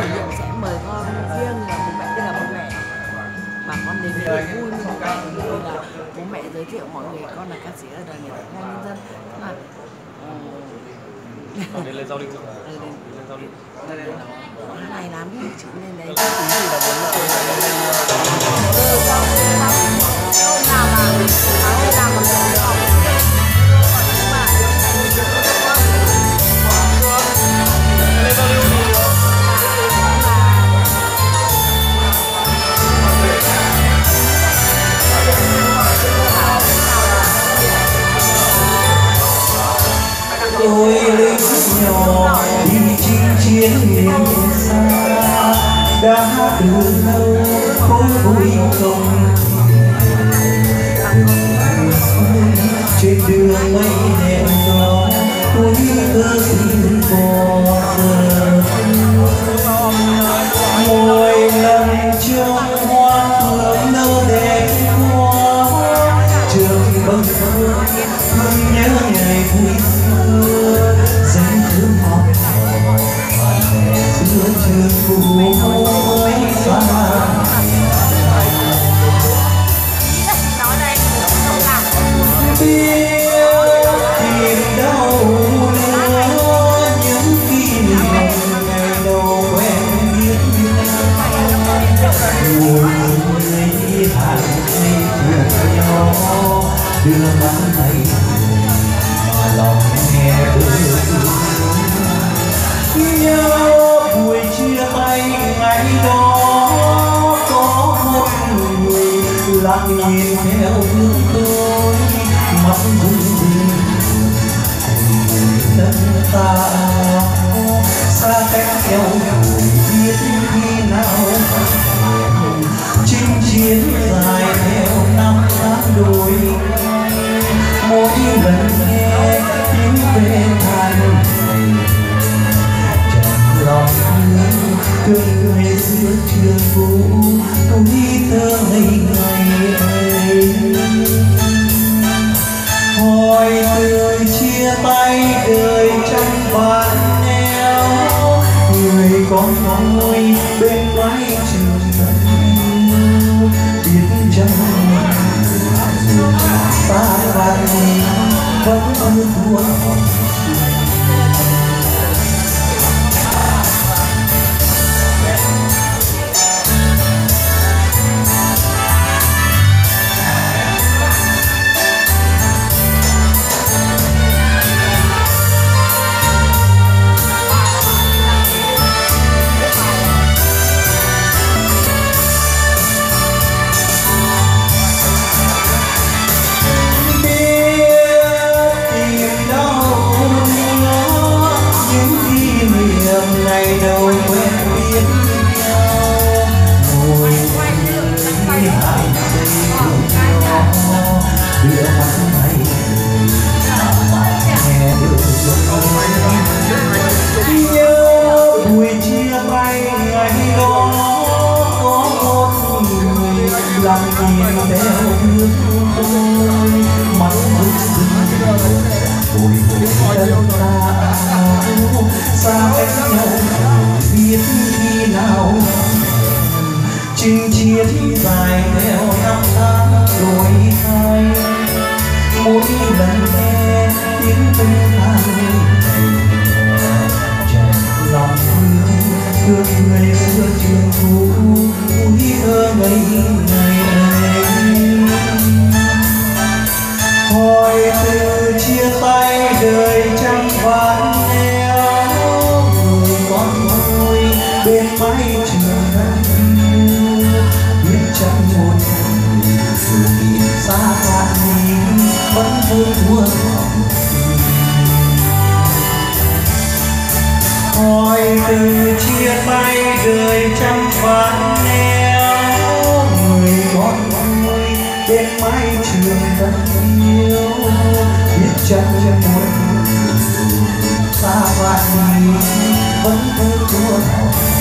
kỷ niệm sẽ mời con riêng và bố mẹ, tức là bố mẹ bà con đến với niềm vui như bố mẹ, rồi là bố mẹ giới thiệu mọi người con là ca sĩ ở đoàn nhạc Công an Nhân dân. Lên lên giao lưu. Lên giao lưu. Hát hay lắm, chị lên đấy. Tôi lính nhỏ đi chinh chiến miền xa, đã từ lâu không vui không. Trên đường mây đèn gió tuổi thơ xin bỏ giờ. Mỗi lần trong hoa hương nở đẹp hoa, trường bâng khuâng thương nhớ ngày vui xưa. Dãy thương học bạn bè xưa trường cũ xa. Biết tìm đâu nữa những kỷ niệm ngày đầu quen biết nhau. Ngồi người hàng cây thương nhau, đưa mắt tay mà lòng nghe thương. Nhớ buổi chia tay ngày đó, có một người lặng nhìn theo hướng tôi, mắt rung rinh đất ta xa cách nhau rồi biết khi nào. Chinh chiến dài theo năm tháng đôi, mỗi lần nghe tiếng về than này chẳng lòng thương người xưa trường cũ tuổi thơ ngày ấy. Hỏi từ chia tay đời trăm vạn nẻo, người con tôi bên mái trường thân yêu. Biết chăng dù xa vạn vẫn ơn thua hồng. Ngày đầu quen biết nhau, ngồi hai giây nhỏ đưa mắt thấy nghe được nhớ buổi chia tay ngày đó, có một người lặng nhìn theo hướng tôi, mắt rưng rưng bồi hồi đất ta xa cách nhau biết khi nào. Chinh chiến dài theo năm tháng đổi thay, mỗi lần nghe tiếng tâm than này chàng lòng thương người xưa trường cũ tuổi thơ ngày ấy. Hỏi từ chia tay đời trăm vạn nẻo, người con tôi bên mái trường thân yêu. Biết chẳng một người dù nhìn xa vạn nhìn vẫn thương thua lòng. Hỏi từ chia tay đời trăm vạn nẻo, người con tôi bên mái trường thân yêu. Biết chẳng một người xa vạn nhìn vẫn thương thua lòng.